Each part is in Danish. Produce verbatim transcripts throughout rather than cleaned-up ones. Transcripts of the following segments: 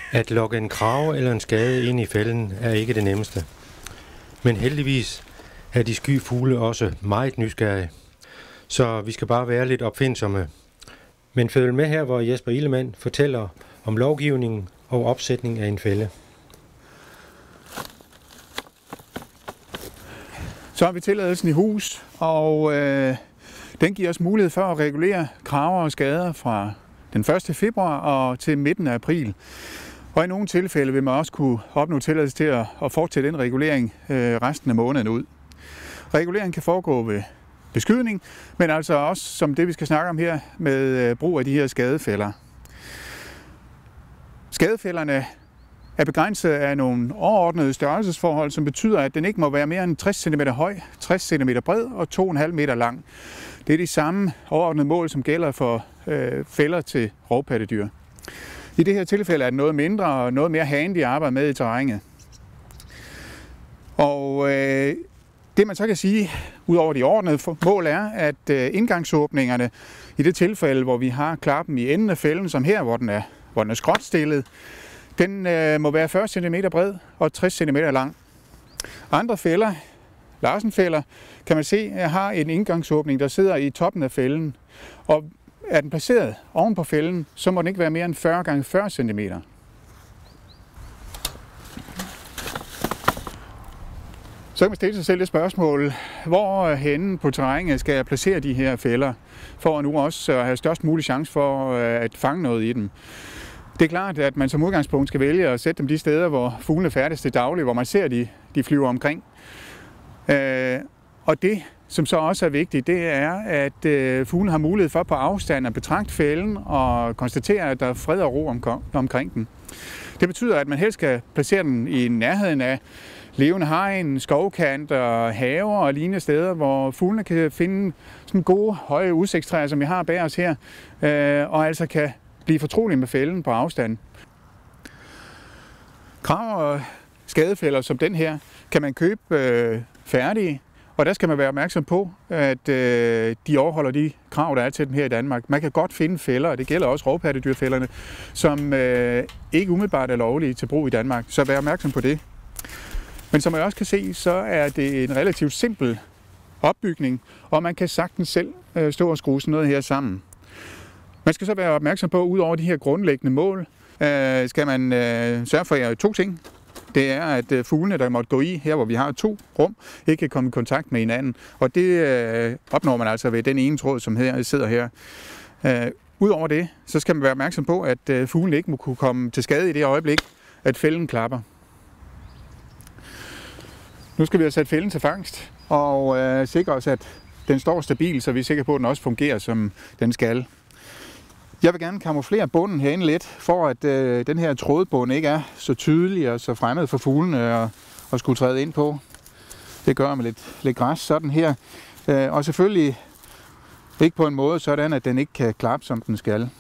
At lokke en krage eller en skade ind i fælden er ikke det nemmeste. Men heldigvis er de sky fugle også meget nysgerrige. Så vi skal bare være lidt opfindsomme. Men følg med her, hvor Jesper Ihlemann fortæller om lovgivningen og opsætning af en fælde. Så har vi tilladelsen i hus, og øh, den giver os mulighed for at regulere krager og skader fra den første februar og til midten af april. Og i nogle tilfælde vil man også kunne opnå tilladelse til at, at fortsætte den regulering øh, resten af måneden ud. Reguleringen kan foregå ved beskydning, men altså også som det, vi skal snakke om her, med øh, brug af de her skadefælder. Skadefælderne er begrænset af nogle overordnede størrelsesforhold, som betyder, at den ikke må være mere end tres centimeter høj, tres centimeter bred og to komma fem meter lang. Det er de samme overordnede mål, som gælder for øh, fælder til rovpattedyr. I det her tilfælde er det noget mindre og noget mere handy at arbejde med i terrænet. Og øh, det man så kan sige, ud over de overordnede mål, er, at øh, indgangsåbningerne, i det tilfælde, hvor vi har klappen i enden af fælden, som her, hvor den er, hvor den er skråtstillet, den øh, må være fyrre centimeter bred og tres centimeter lang. Andre fælder, Larsen-fælder, kan man se, har en indgangsåbning, der sidder i toppen af fælden. Og er den placeret oven på fælden, så må den ikke være mere end fyrre gange fyrre centimeter. Så kan man stille sig selv det spørgsmål, hvor henne på terrænet skal jeg placere de her fælder, for at nu også have størst mulig chance for at fange noget i dem. Det er klart, at man som udgangspunkt skal vælge at sætte dem de steder, hvor fuglene færdes til daglig, hvor man ser, de, de flyver omkring. Øh, og det, som så også er vigtigt, det er, at øh, fuglene har mulighed for på afstand at betragte fælden og konstatere, at der er fred og ro om, omkring den. Det betyder, at man helst skal placere den i nærheden af levende hegn, skovkanter, haver og lignende steder, hvor fuglene kan finde sådan gode, høje udsigtstræer, som vi har bag os her, øh, og altså kan blive fortrolige med fælden på afstand. Krav og skadefælder som den her kan man købe øh, færdige, og der skal man være opmærksom på, at øh, de overholder de krav, der er til dem her i Danmark. Man kan godt finde fælder, og det gælder også rovpattedyrfælderne, som øh, ikke umiddelbart er lovlige til brug i Danmark, så vær opmærksom på det. Men som jeg også kan se, så er det en relativt simpel opbygning, og man kan sagtens selv øh, stå og skrue sådan noget her sammen. Man skal så være opmærksom på, at ud over de her grundlæggende mål, øh, skal man øh, sørge for to ting. Det er, at øh, fuglene, der måtte gå i, her hvor vi har to rum, ikke kan komme i kontakt med hinanden. Og det øh, opnår man altså ved den ene tråd, som her sidder her. Øh, Udover det, så skal man være opmærksom på, at øh, fuglene ikke må kunne komme til skade i det øjeblik, at fælden klapper. Nu skal vi have sat fælden til fangst og øh, sikre os, at den står stabil, så vi er sikre på, at den også fungerer, som den skal. Jeg vil gerne kamuflere bunden herinde lidt, for at øh, den her trådbund ikke er så tydelig og så fremmed for fuglene at, at skulle træde ind på. Det gør jeg med lidt, lidt græs sådan her. Øh, og selvfølgelig ikke på en måde sådan, at den ikke kan klappe, som den skal.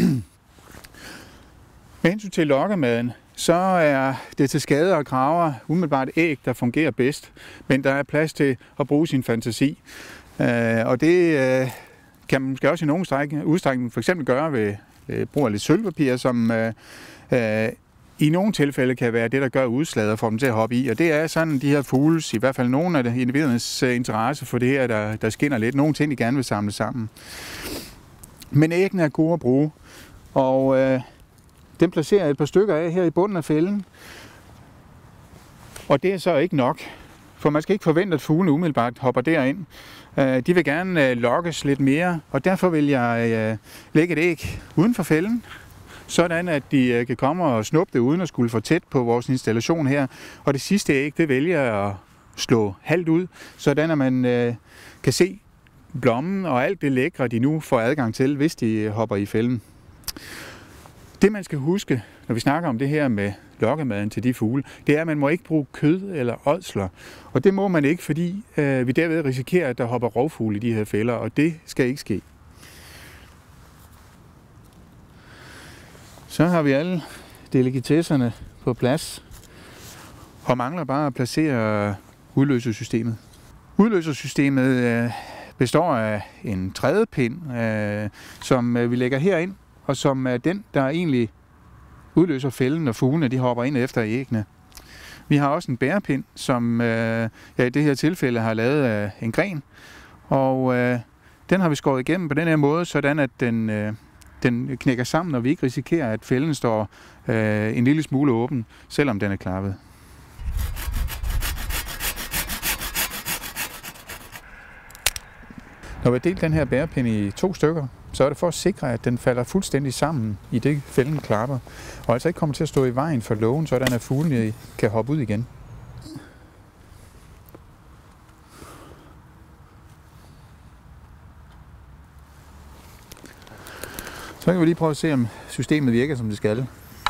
Med hensyn til lokkemaden, så er det til skader og kraver umiddelbart æg, der fungerer bedst. Men der er plads til at bruge sin fantasi. Øh, og det øh, kan man måske også i nogle udstrækning for eksempel gøre ved øh, brug af lidt sølvpapir, som øh, øh, i nogle tilfælde kan være det, der gør udslaget og får dem til at hoppe i. Og det er sådan de her fugles, i hvert fald nogle af individernes øh, interesse for det her, der, der skinner lidt. Nogle ting, de gerne vil samle sammen. Men æggene er gode at bruge, og øh, den placerer jeg et par stykker af her i bunden af fælden. Og det er så ikke nok, for man skal ikke forvente, at fuglene umiddelbart hopper derind. De vil gerne lokkes lidt mere, og derfor vil jeg lægge et æg uden for fælden, sådan at de kan komme og snuppe det uden at skulle for tæt på vores installation her. Og det sidste æg, det vælger jeg at slå halvt ud, sådan at man kan se blommen og alt det lækre, de nu får adgang til, hvis de hopper i fælden. Det man skal huske, når vi snakker om det her med lokkemaden til de fugle, det er, at man må ikke bruge kød eller ådsler. Og det må man ikke, fordi øh, vi derved risikerer, at der hopper rovfugle i de her fælder, og det skal ikke ske. Så har vi alle delikatesserne på plads, og mangler bare at placere udløsersystemet. Udløsersystemet øh, består af en trædepind, øh, som øh, vi lægger herind, og som er den, der egentlig udløser fælden, og fuglene de hopper ind efter æggene. Vi har også en bærepind, som øh, jeg i det her tilfælde har lavet af en gren, og øh, den har vi skåret igennem på den her måde, sådan at den, øh, den knækker sammen, og vi ikke risikerer, at fælden står øh, en lille smule åben, selvom den er klappet. Når vi har delt den her bærepind i to stykker, så er det for at sikre, at den falder fuldstændig sammen i det fælden klapper, og altså ikke kommer til at stå i vejen for lågen, sådan at fuglene kan hoppe ud igen. Så kan vi lige prøve at se, om systemet virker, som det skal.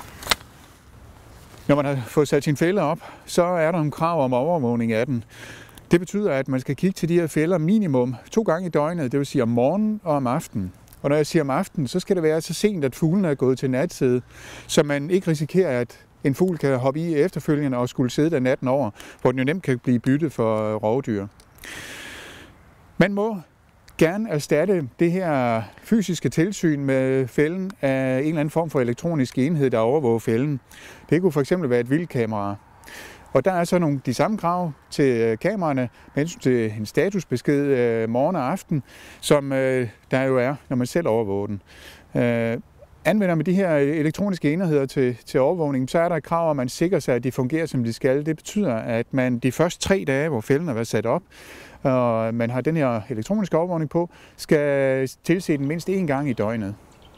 Når man har fået sat sine fælder op, så er der nogle krav om overvågning af den. Det betyder, at man skal kigge til de her fælder minimum to gange i døgnet, det vil sige om morgenen og om aftenen. Og når jeg siger om aftenen, så skal det være så sent, at fuglene er gået til natside, så man ikke risikerer, at en fugl kan hoppe i efterfølgende og skulle sidde der natten over, hvor den jo nemt kan blive byttet for rovdyr. Man må gerne erstatte det her fysiske tilsyn med fælden af en eller anden form for elektronisk enhed, der overvåger fælden. Det kunne fx være et vildkamera. Og der er så nogle de samme krav til kameraerne med hensyn til en statusbesked øh, morgen og aften, som øh, der jo er, når man selv overvåger den. Øh, anvender man de her elektroniske enheder til, til overvågning, så er der et krav, at man sikrer sig, at de fungerer, som de skal. Det betyder, at man de første tre dage, hvor fælden har været sat op, og man har den her elektroniske overvågning på, skal tilse den mindst én gang i døgnet.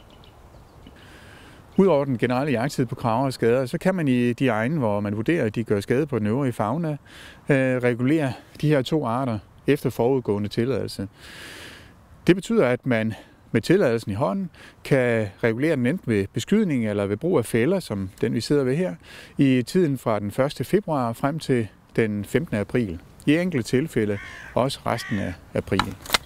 Udover den generelle jagttid på krager og skader, så kan man i de egne, hvor man vurderer, at de gør skade på den øvrige fauna, øh, regulere de her to arter efter forudgående tilladelse. Det betyder, at man med tilladelsen i hånden kan regulere den enten ved beskydning eller ved brug af fælder, som den vi sidder ved her, i tiden fra den første februar frem til den femtende april. I enkelte tilfælde også resten af april.